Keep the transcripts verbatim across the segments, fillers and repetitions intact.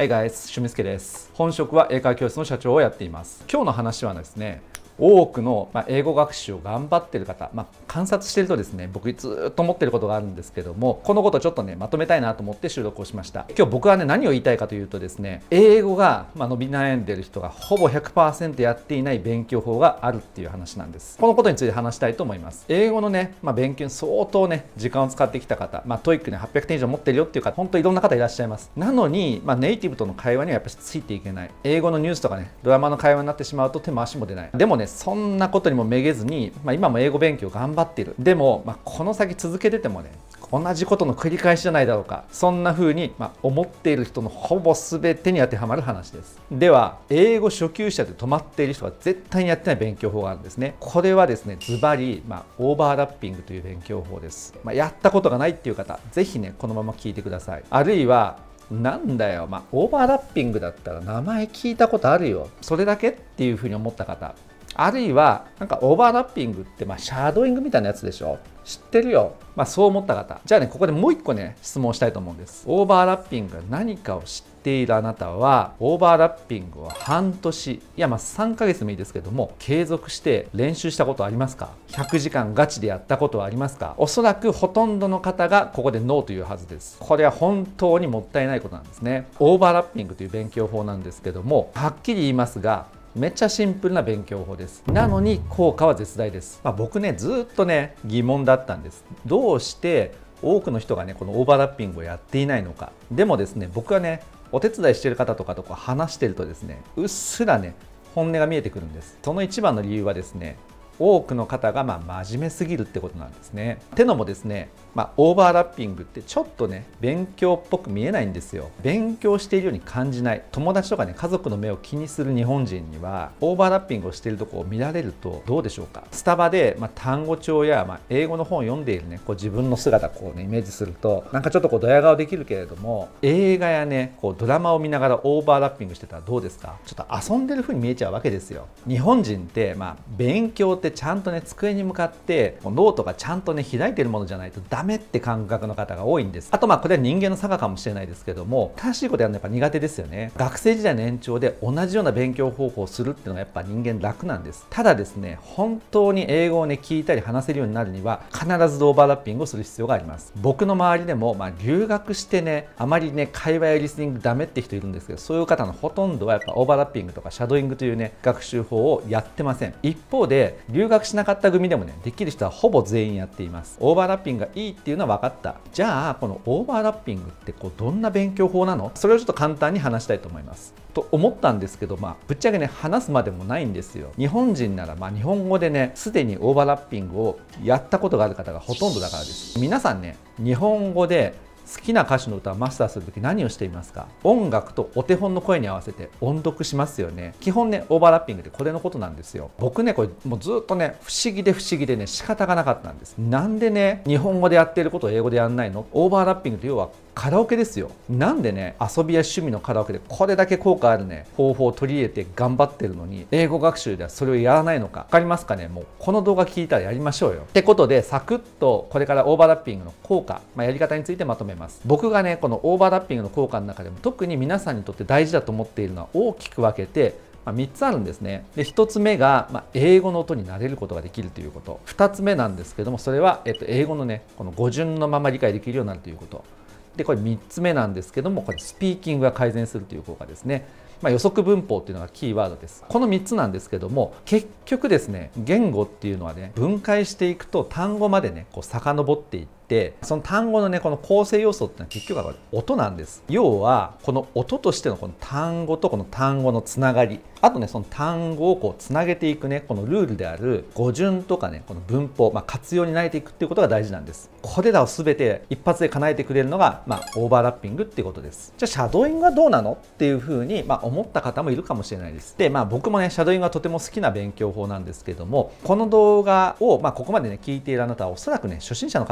Hey guys、しゅみすけです。本職は英会話教室の社長をやっています。今日の話はですね、多くの英語学習を頑張っている方、まあ、観察しているとですね、僕ずっと思っていることがあるんですけども、このことをちょっとねまとめたいなと思って収録をしました。今日僕はね何を言いたいかというとですね、英語がまあ伸び悩んでいる人がほぼ ひゃくパーセント やっていない勉強法があるっていう話なんです。このことについて話したいと思います。英語のね、まあ、勉強に相当ね時間を使ってきた方、まあ、トイック ねはっぴゃくてん以上持ってるよっていう方、本当いろんな方いらっしゃいます。なのに、まあ、ネイティブとの会話にはやっぱりついていけない。英語のニュースとかねドラマの会話になってしまうと手も足も出ない。でもねそんなことにもめげずに、まあ、今も英語勉強頑張っている。でも、まあ、この先続けててもね同じことの繰り返しじゃないだろうか、そんな風に、まあ、思っている人のほぼ全てに当てはまる話です。では英語初級者で止まっている人が絶対にやってない勉強法があるんですね。これはですねズバリ、まあ、オーバーラッピングという勉強法です。まあ、やったことがないっていう方ぜひねこのまま聞いてください。あるいはなんだよ、まあ、オーバーラッピングだったら名前聞いたことあるよ、それだけっていう風に思った方、あるいはなんかオーバーラッピングってまあシャドーイングみたいなやつでしょ、知ってるよ、まあ、そう思った方、じゃあねここでもう一個ね質問したいと思うんです。オーバーラッピングが何かを知っているあなたはオーバーラッピングを半年、いやまあさんかげつでもいいですけども継続して練習したことありますか？ひゃくじかんガチでやったことはありますか？おそらくほとんどの方がここでノーというはずです。これは本当にもったいないことなんですね。オーバーラッピングという勉強法なんですけども、はっきり言いますがめっちゃシンプルな勉強法です。なのに効果は絶大です。まあ、僕ねずっとね疑問だったんです。どうして多くの人がねこのオーバーラッピングをやっていないのか。でもですね僕はねお手伝いしている方とかと話してるとですねうっすらね本音が見えてくるんです。その一番の理由はですね、多くの方がまあ真面目すぎるってことなんですね。ってのもですね、まあ、オーバーラッピングってちょっとね勉強っぽく見えないんですよ。勉強しているように感じない。友達とかね家族の目を気にする日本人にはオーバーラッピングをしているところを見られるとどうでしょうか。スタバで、まあ、単語帳や、まあ、英語の本を読んでいるねこう自分の姿をこう、ね、イメージするとなんかちょっとこうドヤ顔できるけれども、映画やねこうドラマを見ながらオーバーラッピングしてたらどうですか。ちょっと遊んでる風に見えちゃうわけですよ。日本人って、まあ、勉強ってちゃんとね机に向かってノートがちゃんとね開いてるものじゃないとダメって感覚の方が多いんです。あとまあこれは人間の差がかもしれないですけども、正しいことやるのやっぱ苦手ですよね。学生時代の延長で同じような勉強方法をするっていうのがやっぱ人間楽なんです。ただですね本当に英語をね聞いたり話せるようになるには必ずオーバーラッピングをする必要があります。僕の周りでも、まあ、留学してねあまりね会話やリスニングダメって人いるんですけど、そういう方のほとんどはやっぱオーバーラッピングとかシャドーイングというね学習法をやってません。一方で留学しなかった組でもねできる人はほぼ全員やっています。オーバーラッピングがいいっていうのは分かった。じゃあこのオーバーラッピングってこうどんな勉強法なの？それをちょっと簡単に話したいと思いますと思ったんですけど、まあぶっちゃけね話すまでもないんですよ。日本人ならまあ日本語でねすでにオーバーラッピングをやったことがある方がほとんどだからです。皆さんね日本語で好きな歌手の歌をマスターするとき何をしていますか？音楽とお手本の声に合わせて音読しますよね。基本ねオーバーラッピングってこれのことなんですよ。僕ねこれもうずっとね不思議で不思議でね仕方がなかったんです。なんでね日本語でやっていることを英語でやんないの？オーバーラッピングって要はカラオケですよ。なんでね遊びや趣味のカラオケでこれだけ効果あるね方法を取り入れて頑張ってるのに英語学習ではそれをやらないのか分かりますかね。もうこの動画聞いたらやりましょうよってことで、サクッとこれからオーバーラッピングの効果、まあ、やり方についてまとめます。僕がねこのオーバーラッピングの効果の中でも特に皆さんにとって大事だと思っているのは大きく分けてまあ、みっつあるんですね。でひとつめが、まあ、英語の音に慣れることができるということ。ふたつめなんですけどもそれは、えっと、英語のねこの語順のまま理解できるようになるということ。でこれみっつめなんですけどもこれスピーキングが改善するという効果ですね。まあ、予測文法っていうのがキーワードです。このみっつなんですけども結局ですね言語っていうのはね分解していくと単語までねこう遡っていって、その単語のねこの構成要素っていうのは結局は音なんです。要はこの音としてのこの単語とこの単語のつながり、あとねその単語をこうつなげていくねこのルールである語順とかねこの文法、まあ、活用に慣れていくっていうことが大事なんです。これらを全て一発で叶えてくれるのが、まあ、オーバーラッピングっていうことです。じゃあシャドーイングはどうなのっていうふうに、まあ、思った方もいるかもしれないです。でまあ僕もねシャドーイングはとても好きな勉強法なんですけども、この動画を、まあ、ここまでね聞いているあなたはおそらくね初心者の方だと思うんです。 。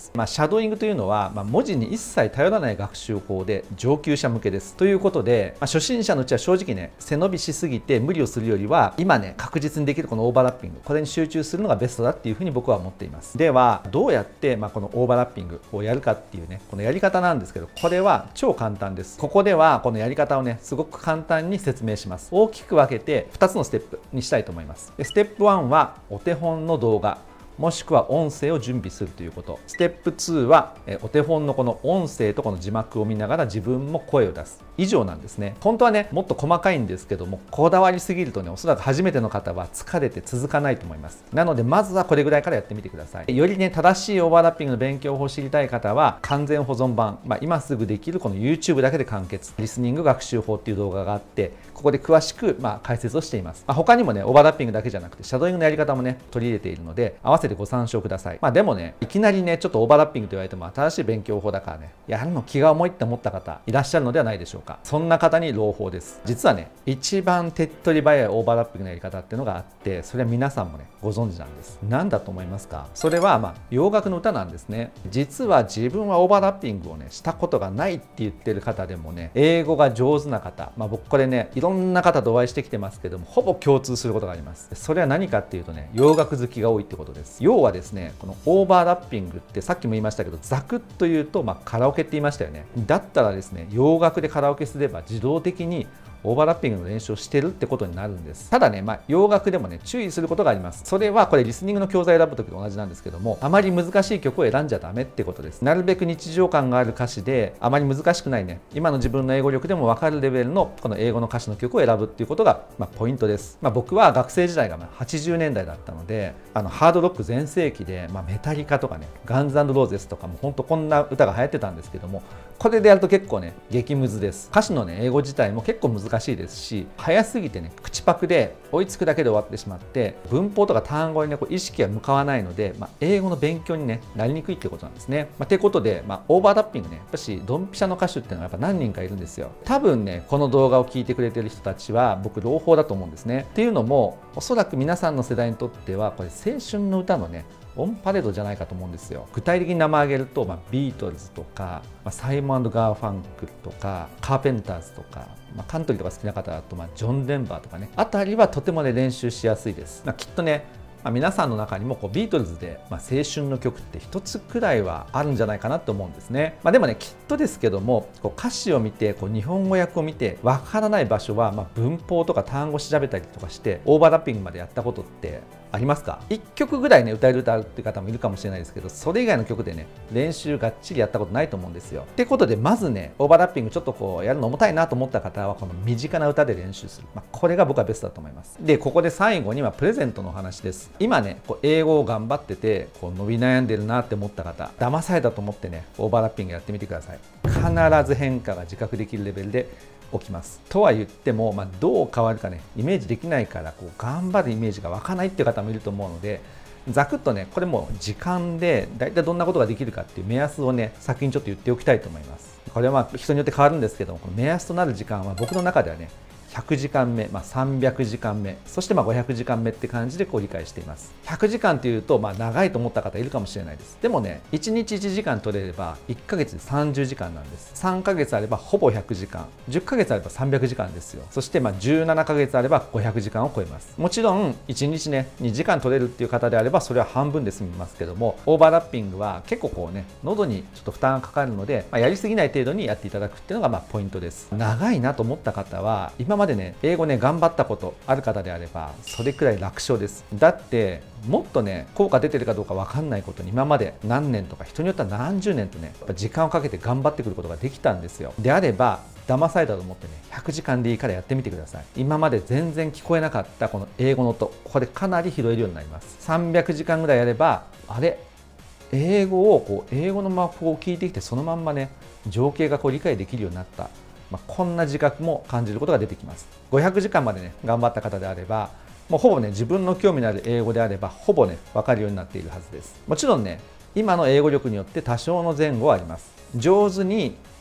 まあ、シャドーイングというのは、まあ、文字に一切頼らない学習法で上級者向けです。ということで、まあ、初心者のうちは正直ね、背伸びしすぎて無理をするよりは、今ね、確実にできるこのオーバーラッピング、これに集中するのがベストだっていうふうに僕は思っています。では、どうやって、まあ、このオーバーラッピングをやるかっていうね、このやり方なんですけど、これは超簡単です。ここでは、このやり方をね、すごく簡単に説明します。大きく分けてふたつのステップにしたいと思います。でステップワンは、お手本の動画。もしくは音声を準備するということ。ステップツーはえお手本のこの音声とこの字幕を見ながら自分も声を出す。以上なんですね。本当はね、もっと細かいんですけども、こだわりすぎるとね、おそらく初めての方は疲れて続かないと思います。なので、まずはこれぐらいからやってみてください。よりね、正しいオーバーラッピングの勉強法を知りたい方は、完全保存版、まあ、今すぐできるこの YouTube だけで完結、リスニング学習法っていう動画があって、ここで詳しく、まあ、解説をしています。まあ、他にもね、オーバーラッピングだけじゃなくて、シャドーイングのやり方もね、取り入れているので、合わせてご参照ください。まあ、でもね、いきなりね、ちょっとオーバーラッピングと言われても新しい勉強法だからね、やるの気が重いって思った方いらっしゃるのではないでしょうか。そんな方に朗報です。実はね、一番手っ取り早いオーバーラッピングのやり方っていうのがあって、それは皆さんもね、ご存知なんです。何だと思いますか？それは、まあ、洋楽の歌なんですね。実は自分はオーバーラッピングをね、したことがないって言ってる方でもね、英語が上手な方、まあ、僕これね、いろんな方とお会いしてきてますけども、ほぼ共通することがあります。それは何かっていうとね、洋楽好きが多いってことです。要はですね、このオーバーラッピングってさっきも言いましたけど、ざくっと言うと、まあ、カラオケって言いましたよね。だったらですね、洋楽でカラオケすれば自動的にオーバーラッピングの練習をしてるってことになるんです。ただね、まあ、洋楽でもね、注意することがあります。それはこれリスニングの教材を選ぶときと同じなんですけども、あまり難しい曲を選んじゃダメってことです。なるべく日常感がある歌詞で、あまり難しくないね、今の自分の英語力でも分かるレベルのこの英語の歌詞の曲を選ぶっていうことが、まあ、ポイントです。まあ、僕は学生時代がはちじゅうねんだいだったので、あのハードロック全盛期で、まあ、メタリカとかね、ガンズ&ローゼスとかも本当こんな歌が流行ってたんですけども、これでやると結構ね、激ムズです。歌詞のね、英語自体も結構難しいですし、早すぎてね、口パクで追いつくだけで終わってしまって、文法とか単語にね、こう意識が向かわないので、まあ、英語の勉強にね、なりにくいってことなんですね。まあ、ってことで、まあ、オーバーラッピングね、やっぱしドンピシャの歌手っていうのはやっぱ何人かいるんですよ。多分ね、この動画を聞いてくれてる人たちは、僕朗報だと思うんですね。っていうのも、おそらく皆さんの世代にとっては、これ青春の歌のね、オンパレードじゃないかと思うんですよ。具体的に名前挙げると、まあ、ビートルズとか、まあ、サイモン&ガーファンクルとか、カーペンターズとか、まあ、カントリーとか好きな方だと、まあ、ジョン・デンバーとかね、あたりはとてもね、練習しやすいです。まあ、きっとね、まあ、皆さんの中にもこうビートルズで、まあ、青春の曲って一つくらいはあるんじゃないかなと思うんですね。まあ、でもね、きっとですけども、こう歌詞を見て、こう日本語訳を見て、わからない場所は、まあ、文法とか単語調べたりとかして、オーバーラッピングまでやったことってありますか？いっきょくぐらいね、歌える歌うっていう方もいるかもしれないですけど、それ以外の曲でね、練習がっちりやったことないと思うんですよ。ってことで、まずね、オーバーラッピングちょっとこうやるの重たいなと思った方は、この身近な歌で練習する。まあ、これが僕はベストだと思います。で、ここで最後にはプレゼントのお話です。今ね、こう英語を頑張ってて、こう伸び悩んでるなって思った方、騙されたと思ってね、オーバーラッピングやってみてください。必ず変化が自覚できるレベルで起きます。とは言っても、まあ、どう変わるかね、イメージできないから、こう頑張るイメージが湧かないっていう方もいると思うので、ざくっとね、これも時間で大体どんなことができるかっていう目安をね、先にちょっと言っておきたいと思います。これはまあ人によって変わるんですけども、この目安となる時間は僕の中ではね、ひゃくじかんめ、まあ、さんびゃくじかんめ、そしてまあごひゃくじかんめって感じでこう理解しています。ひゃくじかんというと、まあ長いと思った方いるかもしれないです。でもね、いちにちいちじかん取れればいっかげつでさんじゅうじかんなんです。さんかげつあればほぼひゃくじかん、じゅっかげつあればさんびゃくじかんですよ。そしてまあじゅうななかげつあればごひゃくじかんを超えます。もちろんいちにちね、にじかん取れるっていう方であればそれは半分で済みますけども、オーバーラッピングは結構こうね、喉にちょっと負担がかかるので、まあ、やりすぎない程度にやっていただくっていうのがまあポイントです。長いなと思った方は、今までね、英語ね、頑張ったことある方であればそれくらい楽勝です。だってもっとね、効果出てるかどうか分かんないことに今まで何年とか人によっては何十年とね、やっぱ時間をかけて頑張ってくることができたんですよ。であれば騙されたと思ってね、ひゃくじかんでいいからやってみてください。今まで全然聞こえなかったこの英語の音、これかなり拾えるようになります。さんびゃくじかんぐらいやれば、あれ英語をこう英語のマップを聞いてきてそのまんまね、情景がこう理解できるようになった、まあ、こんな自覚も感じることが出てきます。ごひゃくじかんまでね、頑張った方であれば、もうほぼね、自分の興味のある英語であれば、ほぼね、分かるようになっているはずです。もちろんね、今の英語力によって多少の前後はあります。上手に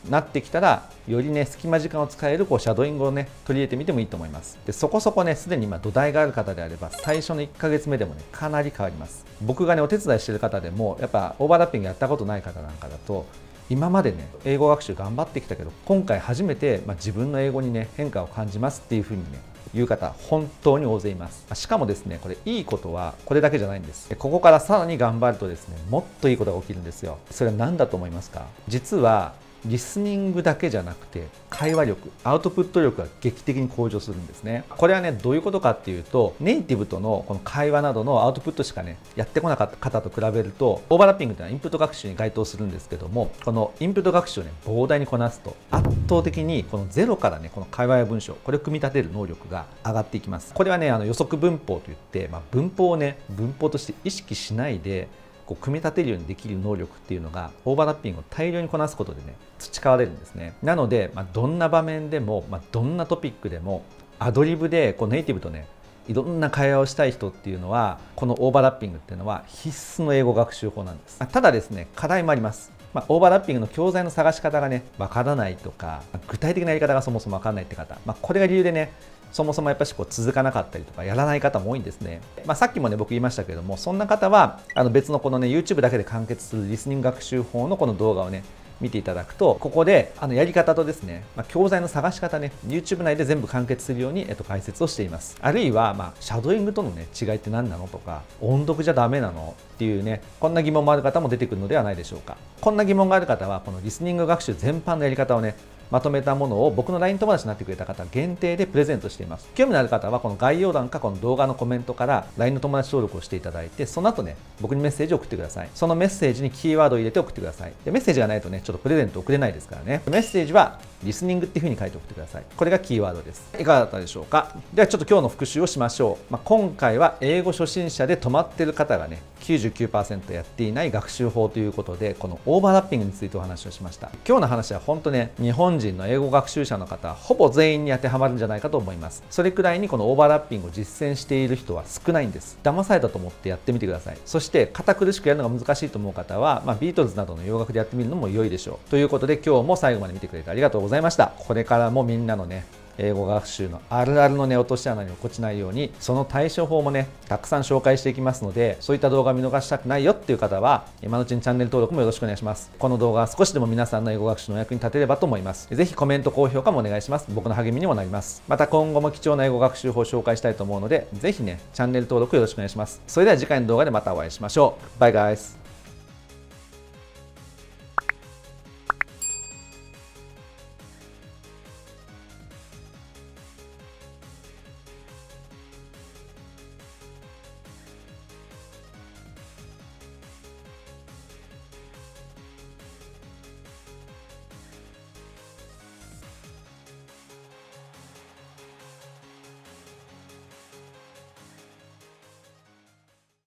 なってきたら、よりね隙間時間を使えるこうシャドーイングをね取り入れてみてもいいと思います。でそこそこねすでに今土台がある方であれば、最初のいっかげつめでもねかなり変わります。僕がねお手伝いしてる方でもやっぱオーバーラッピングやったことない方なんかだと、今までね英語学習頑張ってきたけど、今回初めて、まあ、自分の英語にね変化を感じますっていう風にね言う方本当に大勢います。しかもですね、これいいことはこれだけじゃないんです。ここからさらに頑張るとですね、もっといいことが起きるんですよ。それは何だと思いますか？実はリスニングだけじゃなくて、会話力、アウトプット力が劇的に向上するんですね。これはねどういうことかっていうと、ネイティブとのこの会話などのアウトプットしかねやってこなかった方と比べると、オーバーラッピングというのはインプット学習に該当するんですけども、このインプット学習をね膨大にこなすと、圧倒的にこのゼロからねこの会話や文章、これを組み立てる能力が上がっていきます。これはねあの予測文法といって、まあ、文法をね文法として意識しないでこう組み立てるようにできる能力っていうのが、オーバーラッピングを大量にこなすことでね培われるんですね。なので、まあ、どんな場面でも、まあ、どんなトピックでもアドリブでこうネイティブとねいろんな会話をしたい人っていうのは、このオーバーラッピングっていうのは必須の英語学習法なんです。ただですね、課題もあります。まあ、オーバーラッピングの教材の探し方がねわからないとか、具体的なやり方がそもそもわからないって方、まあ、これが理由でねそもそもやっぱりこう続かなかったりとかやらない方も多いんですね。まあ、さっきもね僕言いましたけれども、そんな方はあの別のこのね YouTube だけで完結するリスニング学習法のこの動画をね見ていただくと、ここであのやり方とですね、まあ、教材の探し方ね YouTube 内で全部完結するように、えっと、解説をしています。あるいは、まあ、シャドーイングとのね違いって何なのとか、音読じゃダメなのっていうね、こんな疑問もある方も出てくるのではないでしょうか。こんな疑問がある方はこのリスニング学習全般のやり方をねまとめたものを僕の ライン 友達になってくれた方限定でプレゼントしています。興味のある方はこの概要欄かこの動画のコメントから ライン の友達登録をしていただいて、その後ね僕にメッセージを送ってください。そのメッセージにキーワードを入れて送ってください。でメッセージがないとねちょっとプレゼント送れないですからね。メッセージはリスニングっていう風に書いて送ってください。これがキーワードです。いかがだったでしょうか。ではちょっと今日の復習をしましょう。まあ、今回は英語初心者で止まっている方がね きゅうじゅうきゅうパーセント やっていない学習法ということで、このオーバーラッピングについてお話をしました。今日の話は本当ね日本人の英語学習者の方ほぼ全員に当てはまるんじゃないかと思います。それくらいにこのオーバーラッピングを実践している人は少ないんです。騙されたと思ってやってみてください。そして堅苦しくやるのが難しいと思う方は、まあ、ビートルズなどの洋楽でやってみるのも良いでしょう。ということで今日も最後まで見てくれてありがとうございました。これからもみんなのね英語学習のあるあるのね落とし穴に落っこちないように、その対処法もねたくさん紹介していきますので、そういった動画見逃したくないよっていう方は今のうちにチャンネル登録もよろしくお願いします。この動画は少しでも皆さんの英語学習のお役に立てればと思います。ぜひコメント高評価もお願いします。僕の励みにもなります。また今後も貴重な英語学習法を紹介したいと思うので、ぜひねチャンネル登録よろしくお願いします。それでは次回の動画でまたお会いしましょう。バイガイズ。